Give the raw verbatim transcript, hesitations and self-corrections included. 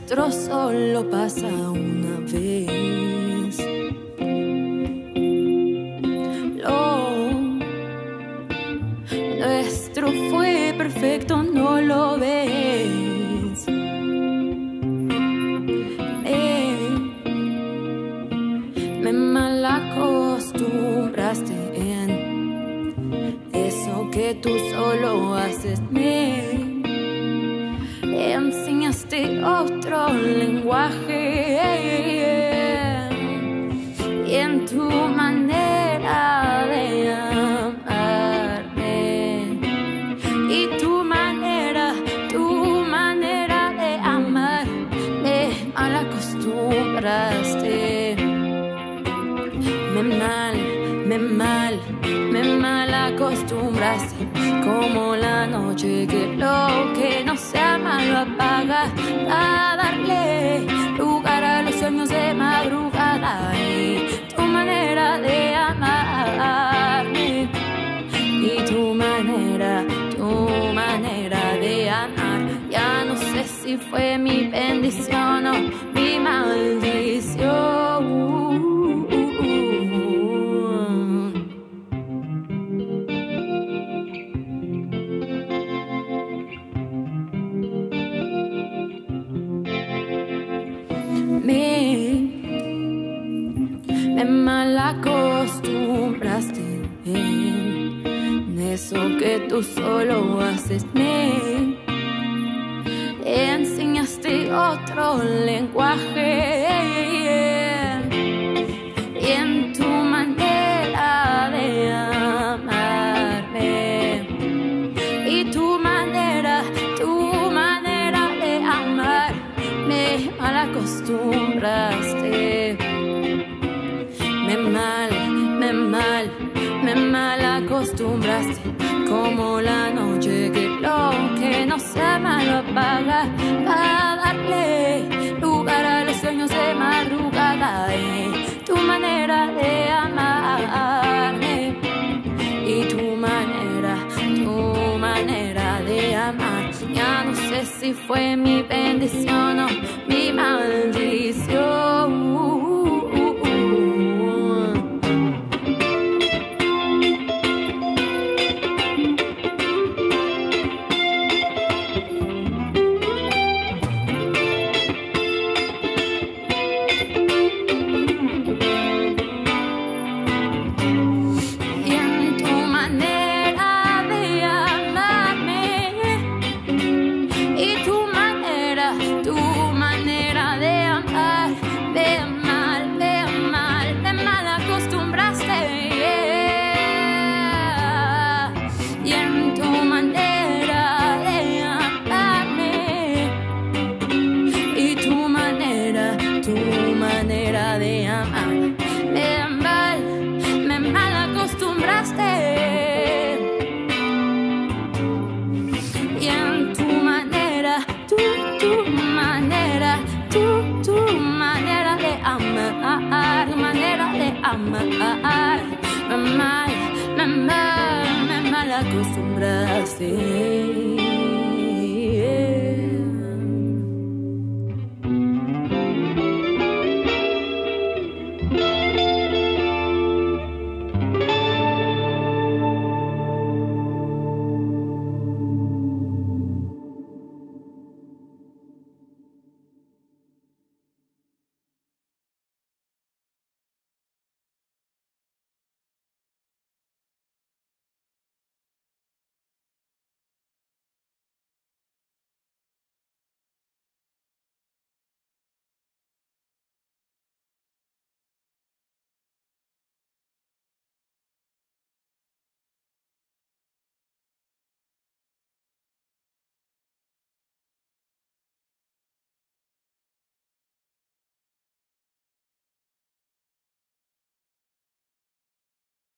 nuestro solo pasa una vez. Lo nuestro fue perfecto, no lo ves. Me, me malacostumbraste en eso que tú solo haces. Me enseñaste otro lenguaje y en tu manera de amarme y tu manera, tu manera de amar me malacostumbraste. Me mal, me mal, me malacostumbraste como la noche que lo que no se ama lo apaga a darle lugar a los sueños de madrugada y tu manera de amarme y tu manera, tu manera de amar. Ya no sé si fue mi bendición o mi maldición. Me, me malacostumbraste en eso que tú solo haces. Me enseñaste otro lenguaje y en tu manera de amarme y tu manera, tu manera de amar me malacostumbraste. Me mal, me mal, me malacostumbraste como la noche que lo que no se ama lo apaga a darle lugar a los sueños de madrugada y tu manera de amarme y tu manera, tu manera de amar. Ya no sé si fue mi bendición o mi maldición. Amar, me mal, me mal, me malacostumbraste.